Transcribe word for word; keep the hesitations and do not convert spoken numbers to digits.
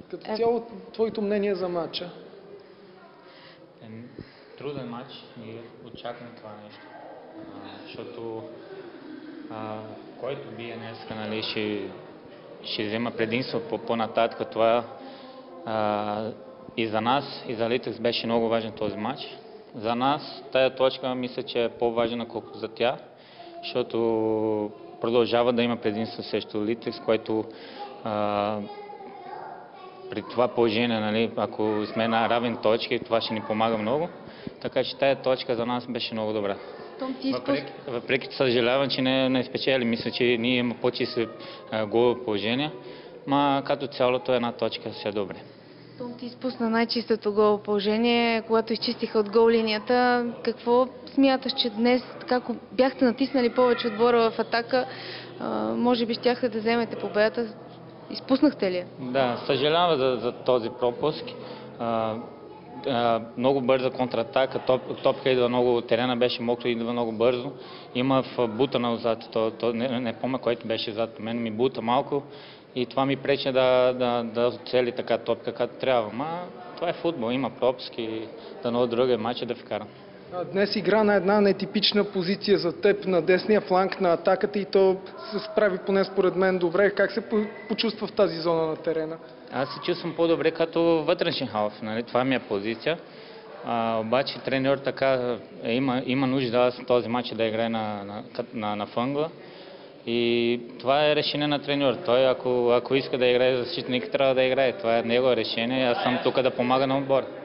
Като цяло, твоето мнение за матча? Е, труден матч и очаквам това нещо. А, защото а, който бие днес, нали, ще, ще взема предимство по, по-нататък. Това а, и за нас, и за Литекс беше много важен този матч. За нас тая точка мисля, че е по-важна, колкото за тях, защото продължава да има предимство срещу Литекс, което а, при това положение, нали, ако сме на равен точки, това ще ни помага много. Така че тая точка за нас беше много добра. Въпреки, въпреки съжалявам, че не, не спечели. Мисля, че ние има по-чисто голово положение, но като цялото една точка все добре. Том, ти изпусна най-чистото голово положение, когато изчистиха от гол линията. Какво смяташ, че днес, така, ако бяхте натиснали повече отбора в атака, може би щяхте да вземете победата? Изпуснахте ли? Да, съжалявам за, за този пропуск. А, а, много бърза контратака, топ, топка идва много, терена беше мокро, идва много бързо. Има в бута на отзад, то, то, не, не помня който беше зад мен, ми бута малко и това ми пречи да, да, да цели така топка, както трябва. Ма това е футбол, има пропуски и да на другия матч да вкарам. Днес игра на една нетипична позиция за теб на десния фланг на атаката и то се справи поне според мен добре. Как се почувства в тази зона на терена? Аз се чувствам по-добре като вътрешен халф, нали? Това ми е позиция. А, обаче треньор така е, има, има нужда аз в този матч да играе на, на, на, на фънгла. И това е решение на треньор. Той ако, ако иска да играе защитник, трябва да играе. Това е негово решение. Аз съм тук да помага на отбора.